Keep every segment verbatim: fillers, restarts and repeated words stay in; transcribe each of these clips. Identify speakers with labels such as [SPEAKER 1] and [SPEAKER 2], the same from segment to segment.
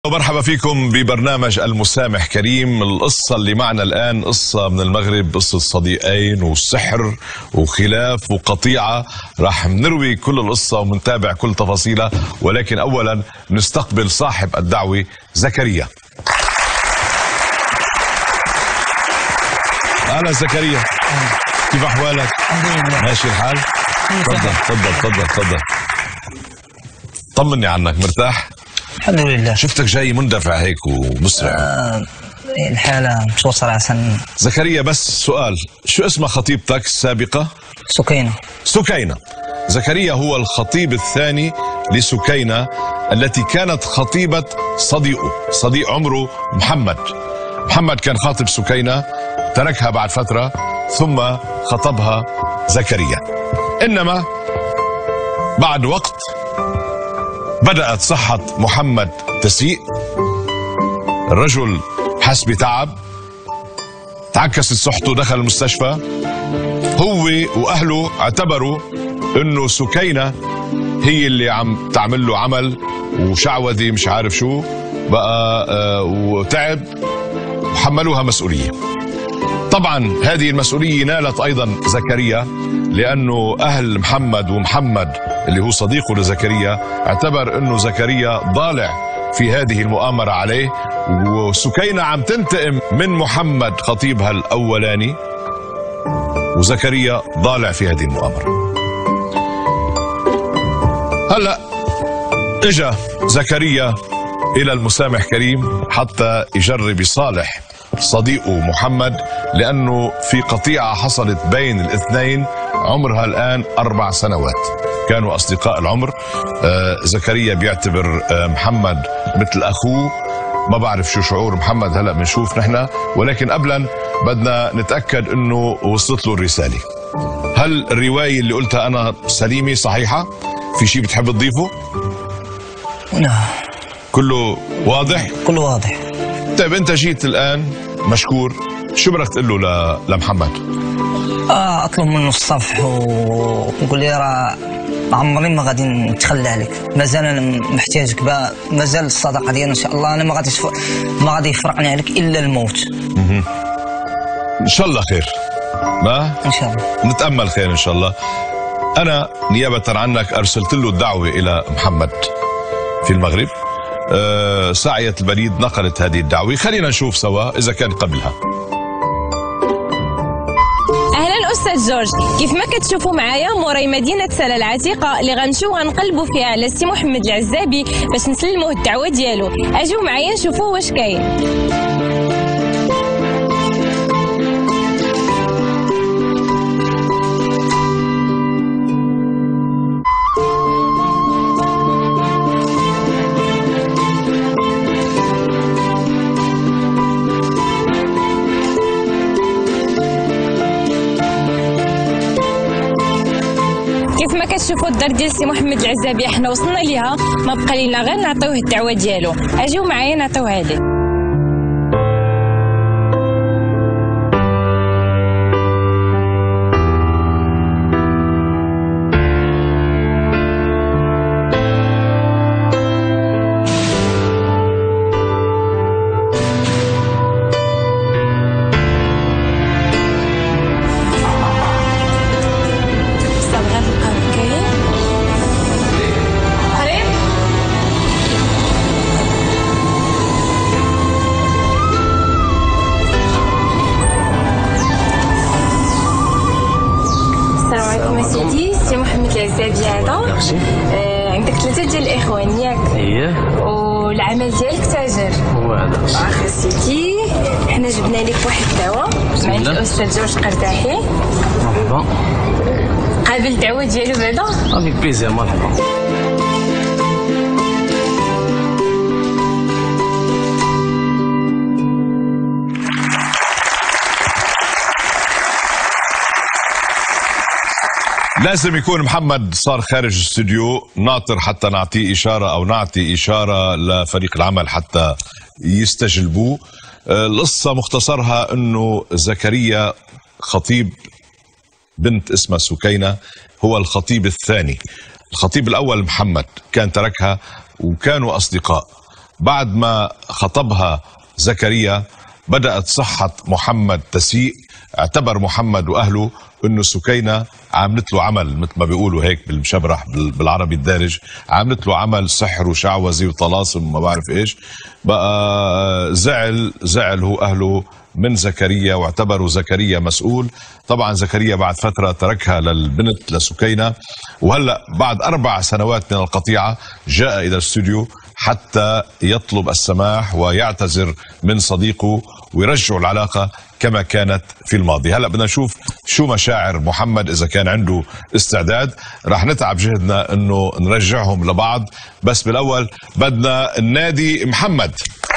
[SPEAKER 1] مرحبا فيكم ببرنامج المسامح كريم. القصة اللي معنا الآن قصة من المغرب، قصة صديقين وسحر وخلاف وقطيعة. راح نروي كل القصة ونتابع كل تفاصيلها، ولكن أولا نستقبل صاحب الدعوة زكريا. أهلا زكريا، كيف أحوالك؟
[SPEAKER 2] الحمد لله.
[SPEAKER 1] ماشي الحال؟ تفضل تفضل تفضل تفضل. طمني عنك، مرتاح؟
[SPEAKER 2] الحمد لله.
[SPEAKER 1] شفتك جاي مندفع هيك ومسرع.
[SPEAKER 2] آه الحالة متوصلة عشان.
[SPEAKER 1] زكريا بس سؤال، شو اسم خطيبتك السابقة؟
[SPEAKER 2] سكينة.
[SPEAKER 1] سكينة. زكريا هو الخطيب الثاني لسكينة التي كانت خطيبة صديقه، صديق عمره محمد. محمد كان خاطب سكينة، تركها بعد فترة ثم خطبها زكريا. إنما بعد وقت بدأت صحة محمد تسيء، الرجل حس بتعب، تعكست صحته، دخل المستشفى. هو وأهله اعتبروا إنه سكينة هي اللي عم تعمل له عمل وشعوذي مش عارف شو بقى، آه وتعب، وحملوها مسؤولية. طبعا هذه المسؤولية نالت أيضا زكريا، لأنه أهل محمد ومحمد اللي هو صديقه لزكريا اعتبر أنه زكريا ضالع في هذه المؤامرة عليه، وسكينة عم تنتقم من محمد خطيبها الأولاني، وزكريا ضالع في هذه المؤامرة. هلأ اجا زكريا إلى المسامح كريم حتى يجرب يصالح صديقه محمد، لأنه في قطيعة حصلت بين الاثنين عمرها الآن أربع سنوات، كانوا أصدقاء العمر. آه زكريا بيعتبر آه محمد مثل أخوه. ما بعرف شو شعور محمد، هلأ بنشوف نحن، ولكن قبلا بدنا نتأكد أنه وصلت له الرسالة. هل الرواية اللي قلتها أنا سليمة صحيحة؟ في شيء بتحب تضيفه؟
[SPEAKER 2] لا،
[SPEAKER 1] كله واضح؟
[SPEAKER 2] كله واضح.
[SPEAKER 1] طيب أنت جيت الآن مشكور، شو بدك تقول له لمحمد؟
[SPEAKER 2] آه أطلب منه الصفح ونقول لي راه عمري ما غادي نتخلى عليك، مازال أنا محتاجك، مازال الصداقة ديالنا إن شاء الله. أنا ما غادي ما غادي يفرقني عليك إلا الموت.
[SPEAKER 1] مه. إن شاء الله خير. ما؟
[SPEAKER 2] إن شاء الله.
[SPEAKER 1] نتأمل خير إن شاء الله. أنا نيابة عنك أرسلت له الدعوة إلى محمد في المغرب. أه ساعية البريد نقلت هذه الدعوة، خلينا نشوف سوا إذا كان قبلها.
[SPEAKER 3] أهلا أستاذ جورج، كيف ما كتشوفوا معايا موراي مدينة سلا العتيقة اللي غنمشيو غنقلبوا فيها على سي محمد العزابي باش نسلموه الدعوة ديالو. أجيو معايا نشوفوه واش كاين. كيف ما كتشوفوا الدار ديال سي محمد العزابي حنا وصلنا ليها، ما بقى لنا غير نعطيوه الدعوه ديالو. اجيو معايا نعطيوها ليه. سي محمد العزابي هذا، آه عندك ثلاثة ديال الإخوان ياك؟
[SPEAKER 4] اييه.
[SPEAKER 3] والعمل ديالك تاجر.
[SPEAKER 4] هو هذا.
[SPEAKER 3] أخي سيدي، حنا جبنا لك واحد الدواء مع الأستاذ جورج قرداحي.
[SPEAKER 4] مرحبا.
[SPEAKER 3] قابل الدعوة ديالو بعدا؟
[SPEAKER 4] افيك بليزير، مرحبا.
[SPEAKER 1] لازم يكون محمد صار خارج الاستوديو ناطر حتى نعطيه إشارة أو نعطي إشارة لفريق العمل حتى يستجلبوه. القصة مختصرها أنه زكريا خطيب بنت اسمها سكينة، هو الخطيب الثاني. الخطيب الأول محمد كان تركها وكانوا أصدقاء. بعد ما خطبها زكريا بدأت صحة محمد تسيء. اعتبر محمد وأهله انه سكينة عاملت له عمل مثل ما بيقولوا هيك بالمشبرح بالعربي الدارج، عاملت له عمل سحر وشعوذه وطلاسم وما بعرف ايش. بقى زعل زعل هو اهله من زكريا واعتبروا زكريا مسؤول. طبعا زكريا بعد فترة تركها للبنت لسكينة، وهلا بعد أربع سنوات من القطيعة جاء إلى الاستوديو حتى يطلب السماح ويعتذر من صديقه ويرجعوا العلاقة كما كانت في الماضي. هلا بدنا نشوف شو مشاعر محمد إذا كان عنده استعداد. رح نتعب جهدنا إنه نرجعهم لبعض، بس بالأول بدنا النادي محمد.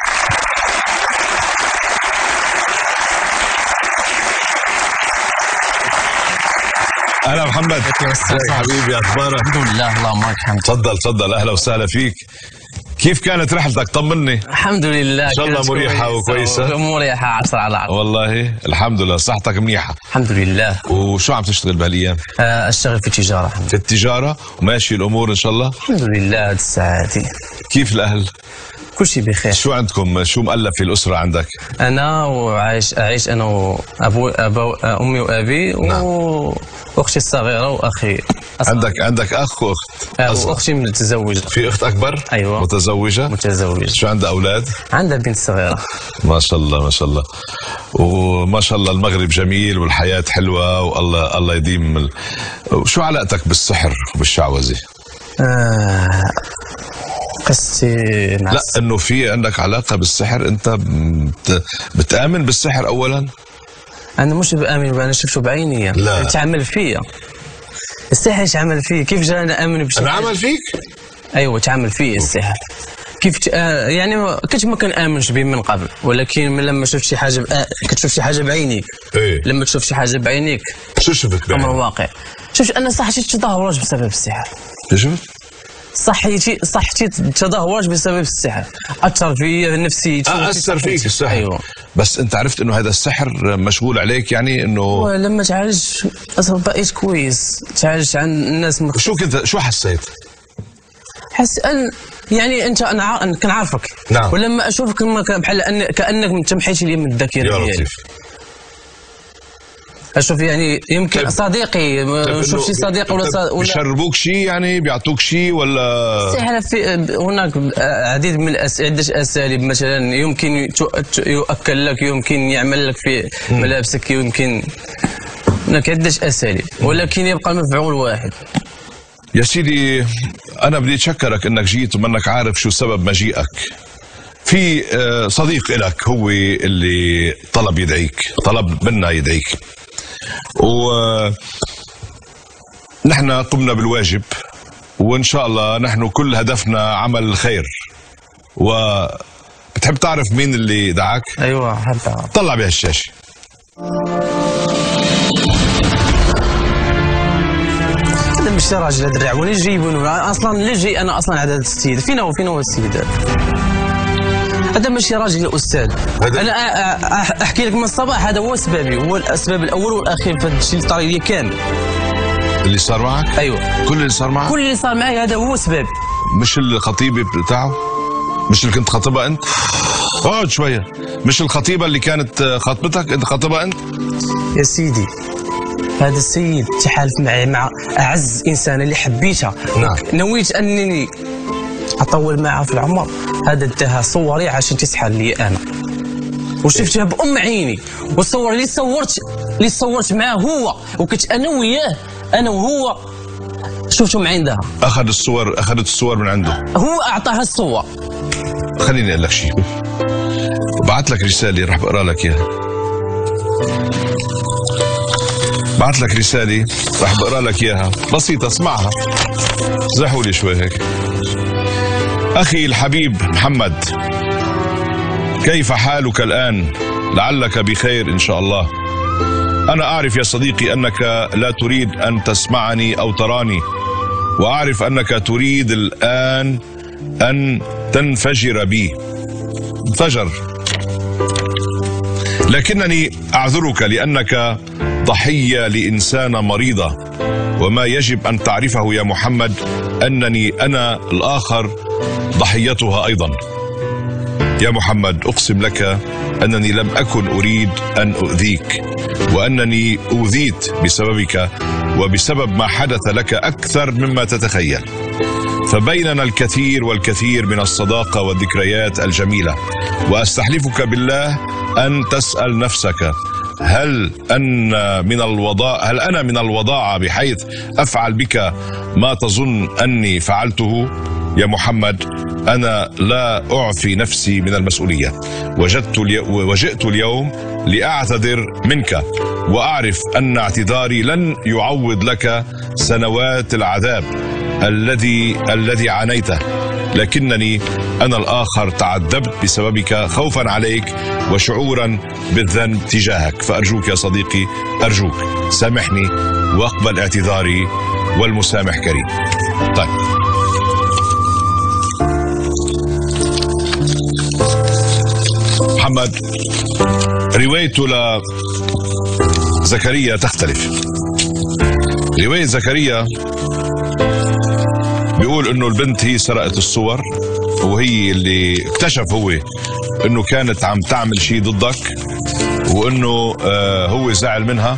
[SPEAKER 1] اهلا محمد. ازيك حبيبي، اخبارك؟
[SPEAKER 4] الحمد لله اللهم لك الحمد.
[SPEAKER 1] تفضل تفضل، اهلا وسهلا فيك. كيف كانت رحلتك؟ طمني.
[SPEAKER 4] الحمد لله
[SPEAKER 1] ان شاء الله مريحه وكويسه.
[SPEAKER 4] مريحه عشرة على عشرة
[SPEAKER 1] والله الحمد لله. صحتك منيحه؟
[SPEAKER 4] الحمد لله.
[SPEAKER 1] وشو عم تشتغل بهالايام؟
[SPEAKER 4] أه اشتغل في التجاره.
[SPEAKER 1] في التجاره وماشي الامور ان شاء الله؟
[SPEAKER 4] الحمد لله. هاد الساعاتي.
[SPEAKER 1] كيف الاهل؟
[SPEAKER 4] كل شيء بخير.
[SPEAKER 1] شو عندكم؟ شو مؤلف في الاسره عندك؟
[SPEAKER 4] انا وعايش اعيش انا وابو أبو امي وابي
[SPEAKER 1] نعم.
[SPEAKER 4] واختي الصغيره واخي.
[SPEAKER 1] عندك عندك اخ واخت؟
[SPEAKER 4] اختي متزوجه.
[SPEAKER 1] في اخت اكبر؟
[SPEAKER 4] ايوه.
[SPEAKER 1] متزوجه؟
[SPEAKER 4] متزوجه.
[SPEAKER 1] شو عندها اولاد؟
[SPEAKER 4] عندها بنت صغيره.
[SPEAKER 1] ما شاء الله ما شاء الله. وما شاء الله المغرب جميل والحياه حلوه والله الله يديم ال... شو علاقتك بالسحر وبالشعوذه؟
[SPEAKER 4] آه قصتي
[SPEAKER 1] لا انه في عندك علاقه بالسحر. انت بت... بتامن بالسحر اولا؟
[SPEAKER 4] انا مش بامن، انا شفته بعيني.
[SPEAKER 1] لا
[SPEAKER 4] تعمل فيا السحر. تعمل فيه كيف جاي انا امن بالسحر؟
[SPEAKER 1] انا عمل فيك؟
[SPEAKER 4] ايوه تعمل فيه السحر. كيف ت... آه يعني كنت ما كنامنش به من قبل، ولكن من لما شفت شي حاجه ب... آه كتشوف شي حاجه بعينيك.
[SPEAKER 1] ايه
[SPEAKER 4] لما تشوف شي حاجه بعينيك.
[SPEAKER 1] شو شفت بعينيك؟
[SPEAKER 4] امر واقع. شفت انا صحتي تدهورت بسبب السحر.
[SPEAKER 1] شفت؟
[SPEAKER 4] صحتي صحتي تدهورت بسبب السحر، اثر في نفسيتي.
[SPEAKER 1] اثر فيك السحر؟
[SPEAKER 4] ايوه.
[SPEAKER 1] بس انت عرفت انه هذا السحر مشغول عليك، يعني انه
[SPEAKER 4] لما تعالج بقيت كويس، تعالجت عند الناس مخ...
[SPEAKER 1] شو كنت شو حسيت؟
[SPEAKER 4] حس ان يعني انت انا ع... كنعرفك.
[SPEAKER 1] نعم.
[SPEAKER 4] ولما اشوفك بحال أن... كانك انت محيتي لي من الذاكره
[SPEAKER 1] ديالي.
[SPEAKER 4] يا لطيف. اشوف يعني يمكن طيب. صديقي نشوف شي صديق ولا صديق ولا
[SPEAKER 1] بيشربوك شيء، يعني بيعطوك شيء ولا؟
[SPEAKER 4] سهله. في هناك عديد من الأس... عده اساليب. مثلا يمكن يؤكل لك، يمكن يعمل لك في ملابسك، يمكن هناك عده اساليب، ولكن يبقى المفعول واحد.
[SPEAKER 1] يا سيدي انا بدي اتشكرك انك جيت ومنك عارف شو سبب مجيئك. في صديق لك هو اللي طلب يدعيك، طلب منا يدعيك، ونحن قمنا بالواجب، وإن شاء الله نحن كل هدفنا عمل الخير. وبتحب تعرف مين اللي دعاك؟
[SPEAKER 4] أيوة حتى
[SPEAKER 1] طلع بهالشاشة.
[SPEAKER 4] هذا مش راجل درع ولا يجيبون أصلا. ليش جاي أنا أصلا عدد السيد؟ فينا وفينا هو السيد هذا ماشي راجل الاستاذ. انا احكي لك من الصباح، هذا هو سببي، هو الاسباب الاول والاخير في هذا الشيء اللي طري لي كامل.
[SPEAKER 1] اللي صار معك؟
[SPEAKER 4] ايوه.
[SPEAKER 1] كل اللي صار معك؟
[SPEAKER 4] كل اللي صار معي هذا هو سببي.
[SPEAKER 1] مش الخطيبه بتاعه؟ مش اللي كنت خاطبها انت؟ اقعد شويه. مش الخطيبه اللي كانت خاطبتك انت خاطبها انت؟
[SPEAKER 4] يا سيدي هذا السيد تحالف معي مع اعز انسان اللي حبيتها.
[SPEAKER 1] نعم.
[SPEAKER 4] نويت انني اطول معها في العمر. هذا اداها صوري عشان تسحر لي انا، وشفتها بام عيني. والصور اللي صورت اللي صورت معاه هو، وكنت انا وياه، انا وهو شفتهم عندها.
[SPEAKER 1] اخذ الصور اخذت الصور من عنده؟
[SPEAKER 4] هو اعطاها الصور.
[SPEAKER 1] خليني اقول لك شيء، بعت لك رساله راح بقرا لك اياها. بعت لك رساله راح بقرا لك اياها، بسيطه اسمعها. زحوا لي شوي هيك. أخي الحبيب محمد، كيف حالك الآن؟ لعلك بخير إن شاء الله. أنا أعرف يا صديقي أنك لا تريد أن تسمعني أو تراني، وأعرف أنك تريد الآن أن تنفجر بي. انفجر. لكنني أعذرك لأنك ضحية لإنسانة مريضة، وما يجب أن تعرفه يا محمد أنني أنا الآخر ضحيتها أيضا. يا محمد أقسم لك أنني لم أكن أريد أن أؤذيك، وأنني أوذيت بسببك وبسبب ما حدث لك أكثر مما تتخيل. فبيننا الكثير والكثير من الصداقة والذكريات الجميلة، وأستحلفك بالله أن تسأل نفسك هل أن من الوضاعة هل أنا من الوضاعة بحيث أفعل بك ما تظن أني فعلته؟ يا محمد أنا لا أعفي نفسي من المسؤولية، وجدت الي... وجئت اليوم لأعتذر منك، وأعرف أن اعتذاري لن يعوض لك سنوات العذاب الذي الذي عانيته، لكنني أنا الآخر تعذبت بسببك خوفا عليك وشعورا بالذنب تجاهك. فأرجوك يا صديقي، أرجوك سامحني واقبل اعتذاري، والمسامح كريم. طيب محمد، روايته لزكريا تختلف. رواية زكريا بيقول انه البنت هي سرقت الصور، وهي اللي اكتشف هو انه كانت عم تعمل شيء ضدك، وانه آه هو زعل منها،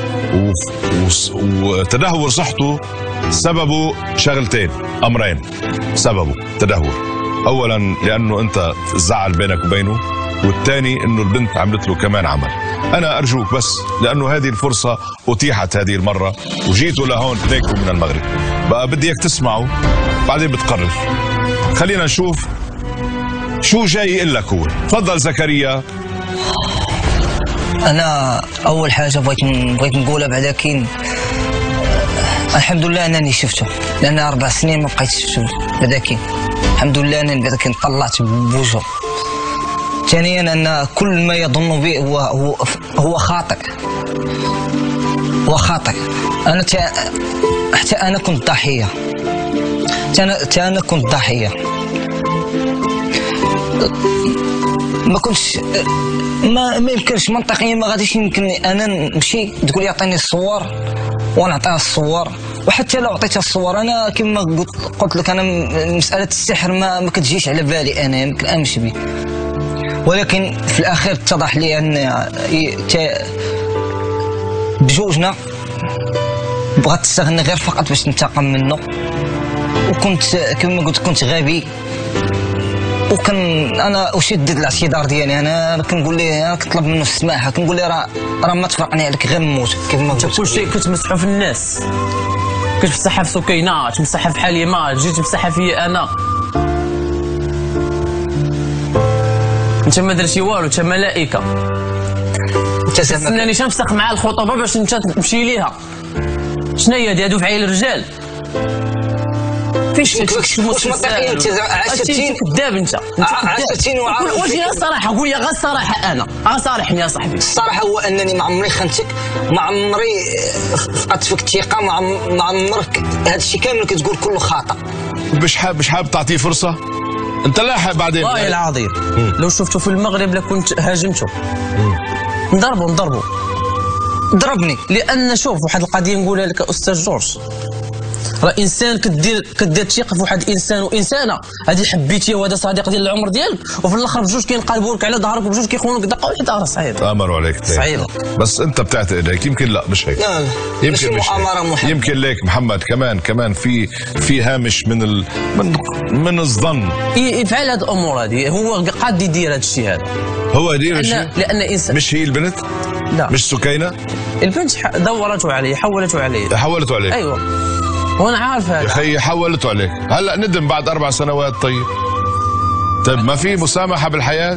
[SPEAKER 1] وتدهور صحته سببه شغلتين، امرين سببه تدهور. اولا لانه انت الزعل بينك وبينه، والثاني انه البنت عملت له كمان عمل. انا ارجوك بس، لانه هذه الفرصه اتيحت هذه المره وجيتوا لهون اثنينكم من المغرب، بقى بدي اياك تسمعوا بعدين بتقرر. خلينا نشوف شو جاي يقول لك هو. تفضل زكريا.
[SPEAKER 2] انا اول حاجه بغيت بغيت نقولها بعدا كاين الحمد لله انني شفته، لان اربع سنين ما بقيتش نشوف بعدا كاين. الحمد لله انني بعدا كاين طلعت بوجهه. ثانيا ان كل ما يظن به هو هو هو خاطئ، هو خاطئ. انا تا حتى انا كنت ضحيه، حتى انا كنت ضحيه. ما كنتش ما ما يمكنش منطقيا، ما غاديش يمكنني انا نمشي تقول لي عطيني الصور ونعطيها الصور. وحتى لو عطيتها الصور انا كما قلت قلت لك، انا مساله السحر ما, ما كتجيش على بالي، انا ما كنامنش به. ولكن في الاخير اتضح لي ان بجوجنا بغات تستغنى غير فقط باش ننتقم منه، وكنت كما قلت كنت غبي، وكان انا اشدد الاعتذار ديالي. انا كنقول ليه، انا كنطلب منه السماحه، كنقول ليه راه راه ما تفرقني عليك غير نموت كيف ما قلت.
[SPEAKER 4] كل شيء كنت مسحو في الناس، كنت مسحها في سكينه، تمسحها في حليمه، جيت مسحها فيا انا. انت ما درتي والو، انت ملائكه. انت تستناني نفسخ مع الخطوبه باش انت تمشي ليها. شنو هي هادي؟ هادو فعيل الرجال. فيش
[SPEAKER 2] واش منطقيا انت عشرتين
[SPEAKER 4] كذاب؟ انت
[SPEAKER 2] عشرتين وعارف.
[SPEAKER 4] واش هي الصراحه؟ قول لي غير الصراحه، انا اه صارحني يا صاحبي.
[SPEAKER 2] الصراحه هو انني ما عمري خنتك، ما عمري فقدت فيك الثقه، ما عمرك هذا الشيء كامل كتقول كله خطا.
[SPEAKER 1] مش حاب مش حاب تعطيه فرصه؟ انت لاحق بعدين.
[SPEAKER 4] والله العظيم لو شفته في المغرب لكنت هاجمته. نضربه نضربه
[SPEAKER 2] ضربني. لان
[SPEAKER 4] شوف واحد القضيه نقولها لك استاذ جورج، راه انسان كدير كدير ثقه في واحد الانسان وانسانه، هذه حبيتيه وهذا صديق ديال العمر ديالك، وفي الاخر بجوج كينقلبوا لك على ظهرك وبجوج كيخونوك دقه واحده. راه صعيب.
[SPEAKER 1] امروا عليك
[SPEAKER 4] صعيب.
[SPEAKER 1] بس انت بتعتقد هيك، يمكن لا مش هيك.
[SPEAKER 2] لا
[SPEAKER 1] يمكن مش هيك. يمكن ليك محمد كمان كمان في في هامش من ال من من الظن
[SPEAKER 4] يفعل هذه الامور. هذه هو قاد يدير هذا الشيء هذا.
[SPEAKER 1] هو يدير الشيء
[SPEAKER 4] لان انسان.
[SPEAKER 1] مش هي البنت؟
[SPEAKER 4] لا
[SPEAKER 1] مش سكينه.
[SPEAKER 4] البنت دورته عليه، حولته عليه.
[SPEAKER 1] حولته عليه.
[SPEAKER 4] ايوه وانا عارف هذا.
[SPEAKER 1] يا اخي حولته عليك، هلا ندم بعد اربع سنوات. طيب طيب ما في مسامحه بالحياه؟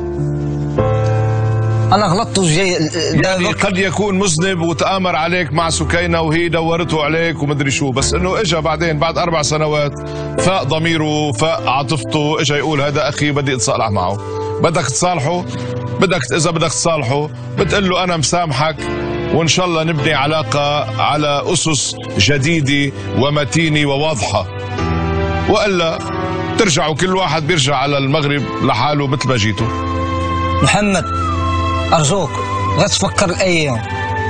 [SPEAKER 2] انا غلطت وجاي
[SPEAKER 1] يعني قد يكون مذنب وتآمر عليك مع سكينه وهي دورته عليك ومدري شو، بس انه اجى بعدين بعد اربع سنوات فاق ضميره، فاق عاطفته، اجى يقول هذا اخي بدي اتصالح معه. بدك تصالحه، بدك اذا بدك تصالحه بتقول له انا مسامحك، وإن شاء الله نبني علاقة على أسس جديدة ومتينة وواضحة، وإلا ترجعوا كل واحد بيرجع على المغرب لحاله مثل ما جيتوا.
[SPEAKER 2] محمد أرجوك غير تفكر الأيام،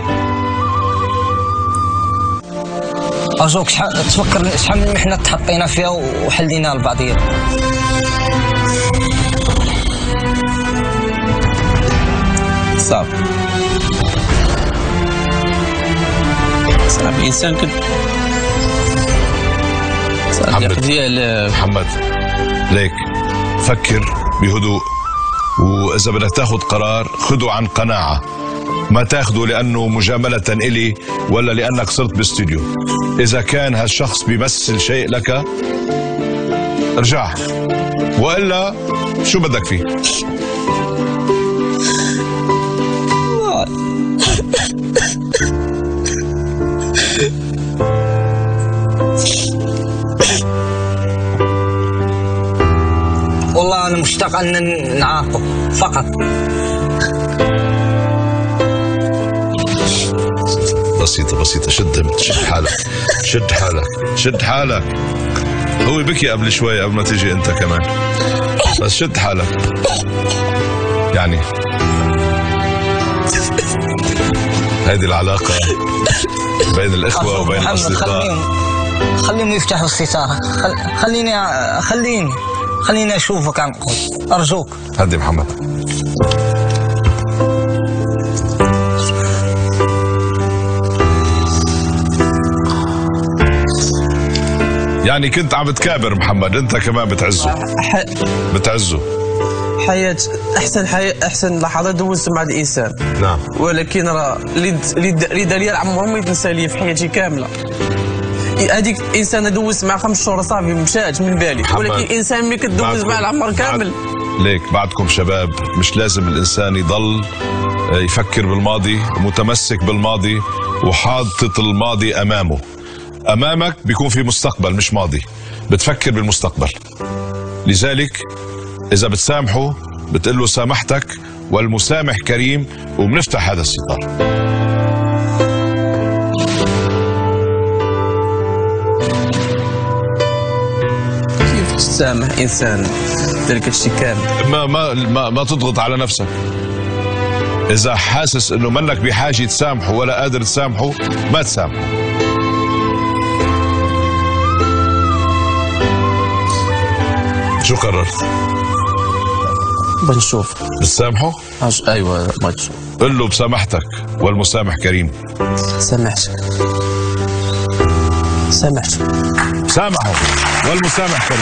[SPEAKER 2] أرجوك تفكر شحال من محنة تحطينا فيها وحلينا لبعضينا.
[SPEAKER 4] صافي صافي انسان كنت
[SPEAKER 1] محمد
[SPEAKER 4] ديال
[SPEAKER 1] محمد ليك فكر بهدوء، واذا بدك تاخذ قرار خذه عن قناعه، ما تاخذه لانه مجامله الي ولا لانك صرت باستوديو. اذا كان هالشخص بيمثل شيء لك ارجع، والا شو بدك فيه؟
[SPEAKER 2] والله انا مشتاق ان نعاقب فقط.
[SPEAKER 1] بسيطة بسيطة، شد شد حالك شد حالك شد حالك. هو بكي قبل شوي قبل ما تيجي انت كمان، بس شد حالك يعني. هذه العلاقة بين الإخوة وبين الأصدقاء.
[SPEAKER 2] خليهم خليهم يفتحوا الستارة. خل... خليني خليني خليني أشوفك عن قرب أرجوك.
[SPEAKER 1] هدي محمد. يعني كنت عم تكابر محمد، انت كمان بتعزه
[SPEAKER 4] ح...
[SPEAKER 1] بتعزه.
[SPEAKER 4] حياة احسن حياة احسن لحظات دوزت مع الانسان.
[SPEAKER 1] نعم.
[SPEAKER 4] ولكن راه اللي دار لي عمره ما يتنسى لي في حياتي كامله. هذيك الانسان دوزت مع خمس شهور صافي مشات من بالي، ولكن الانسان ملي كدوز مع العمر كامل.
[SPEAKER 1] ليك بعدكم شباب مش لازم الانسان يضل يفكر بالماضي ومتمسك بالماضي وحاطط الماضي امامه. امامك بيكون في مستقبل مش ماضي، بتفكر بالمستقبل. لذلك اذا بتسامحه بتقول له سامحتك والمسامح كريم، وبنفتح هذا الستار.
[SPEAKER 4] كيف تسامح انسان دار هادشي كامل؟
[SPEAKER 1] ما ما ما, ما تضغط على نفسك. اذا حاسس انه منك بحاجه تسامحه ولا قادر تسامحه ما تسامحه. شو قررت؟
[SPEAKER 4] بنشوف.
[SPEAKER 1] بتسامحه؟
[SPEAKER 4] عش... ايوه بنشوف.
[SPEAKER 1] قل له بسامحتك والمسامح كريم.
[SPEAKER 4] سامحتك سامحتك
[SPEAKER 1] سامحه والمسامح كريم.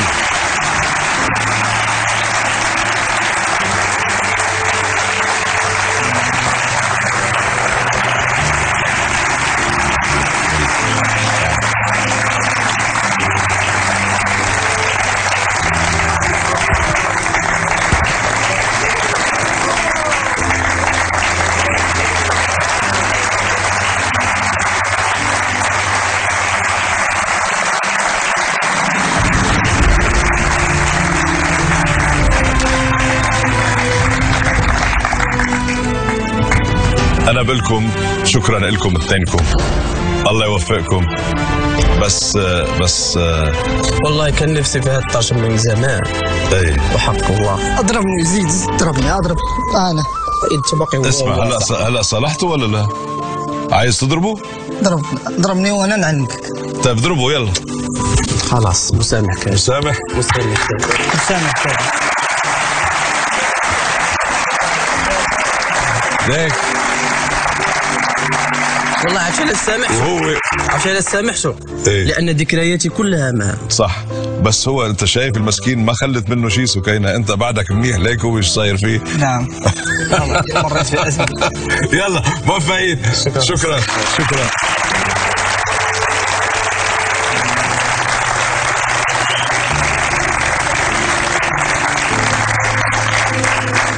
[SPEAKER 1] أنا بقولكم شكرا لكم اثنينكم، الله يوفقكم. بس بس
[SPEAKER 4] والله كان نفسي في هذا الطرشم من زمان.
[SPEAKER 1] اي
[SPEAKER 4] وحق الله.
[SPEAKER 5] اضربني زيد اضربني اضرب انا.
[SPEAKER 4] انت باقي.
[SPEAKER 1] اسمع هلا هلا صلحته ولا لا؟ عايز تضربه؟
[SPEAKER 5] ضرب ضربني وانا نعنقك.
[SPEAKER 1] طيب اضربه يلا.
[SPEAKER 4] خلاص مسامح كريم.
[SPEAKER 1] مسامح؟
[SPEAKER 4] مسامح كريم.
[SPEAKER 5] مسامح كريم.
[SPEAKER 1] ليك
[SPEAKER 4] والله عشان السامح
[SPEAKER 1] وهو
[SPEAKER 4] عشان السامحته.
[SPEAKER 1] إيه؟
[SPEAKER 4] لان ذكرياتي كلها معه.
[SPEAKER 1] صح، بس هو انت شايف المسكين ما خلت منه شيء سكينة، انت بعدك منيح ليك هو ايش صاير فيه.
[SPEAKER 2] نعم. مريت في أزمة.
[SPEAKER 1] يلا موفقين. شكرا شكرا, شكرا.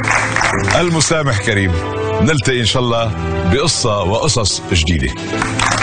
[SPEAKER 1] المسامح كريم. نلتقي ان شاء الله بقصة وقصص جديدة.